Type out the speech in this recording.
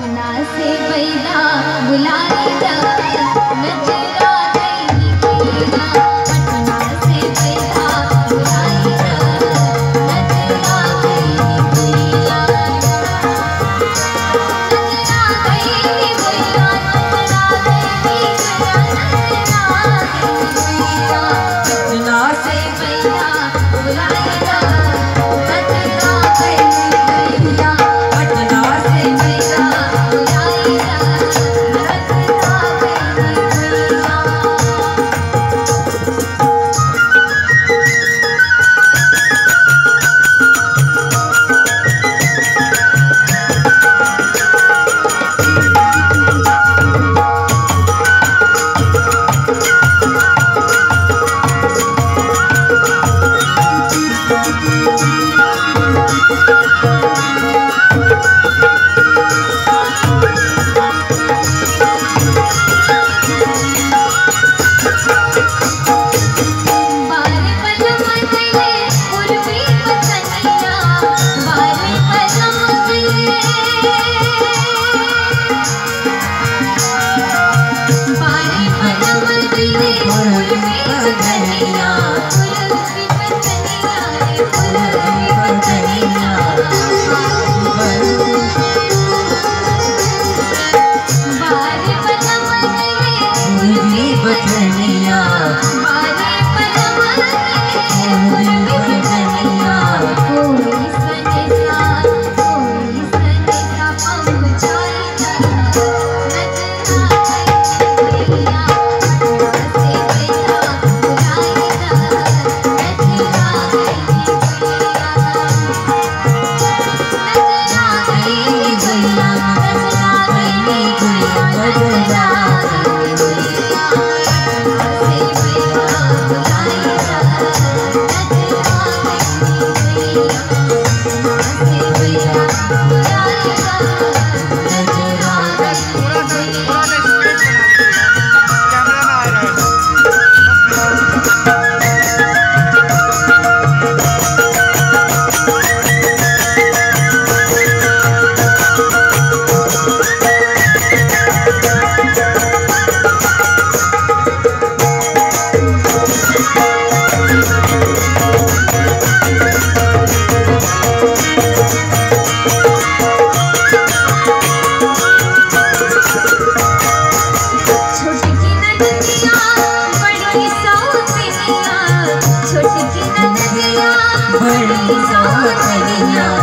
पटना से बैला बुलाई जा नजरा नहीं पीना। पटना से बैला बुलाई जा नजरा नहीं पीना। नजरा नहीं पीना। नजरा नहीं पीना। पटना से बैला बुलाई जा नजरा नहीं पीना। पटना से बैला बुलाई जा नजरा बड़ी सौतनिया